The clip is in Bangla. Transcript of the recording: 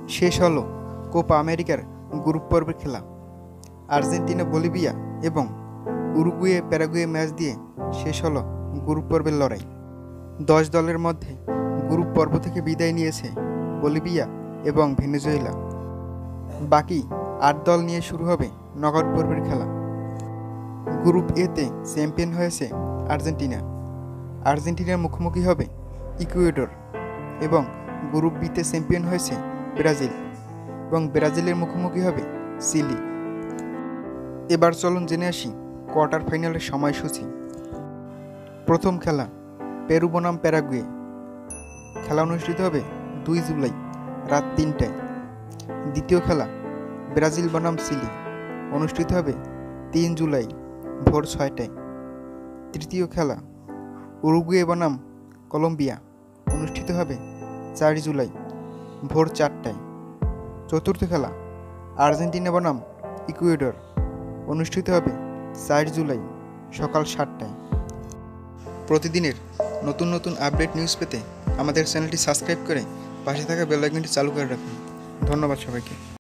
শেষ হলো কোপা আমেরিকার গ্রুপ পর্বের খেলা। আর্জেন্টিনা বলিভিয়া এবং উরুগুয়ে প্যারাগুয়ে ম্যাচ দিয়ে শেষ হলো গ্রুপ পর্বের লড়াই। 10 দলের মধ্যে গ্রুপ পর্ব থেকে বিদায় নিয়েছে বলিভিয়া এবং ভেনেজুয়েলা। বাকি 8 দল নিয়ে শুরু হবে নকআউট পর্বের খেলা। গ্রুপ এতে চ্যাম্পিয়ন হয়েছে আর্জেন্টিনা। আর্জেন্টিনার মুখোমুখি হবে ইকুয়েডর এবং গ্রুপ বিতে চ্যাম্পিয়ন হয়েছে ব্রাজিল এবং ব্রাজিলের মুখোমুখি হবে চিলি। এবার চলুন জেনে আসি কোয়ার্টার ফাইনালের সময়সূচি। প্রথম খেলা পেরু বনাম প্যারাগুয়ে। খেলা অনুষ্ঠিত হবে 2 জুলাই রাত 3টায়। দ্বিতীয় খেলা ব্রাজিল বনাম চিলি, অনুষ্ঠিত হবে 3 জুলাই ভোর 6টায়। তৃতীয় খেলা উরুগুয়ে বনাম কলম্বিয়া, অনুষ্ঠিত হবে 4 জুলাই ভোর 4টায়। চতুর্থ খেলা আর্জেন্টিনা বনাম ইকুয়েডর, অনুষ্ঠিত হবে 4 জুলাই সকাল 7টায়। প্রতিদিনের নতুন নতুন আপডেট নিউজ পেতে আমাদের চ্যানেলটি সাবস্ক্রাইব করে পাশে থাকা বেল আইকনটি চালু করে রাখুন। ধন্যবাদ সবাইকে।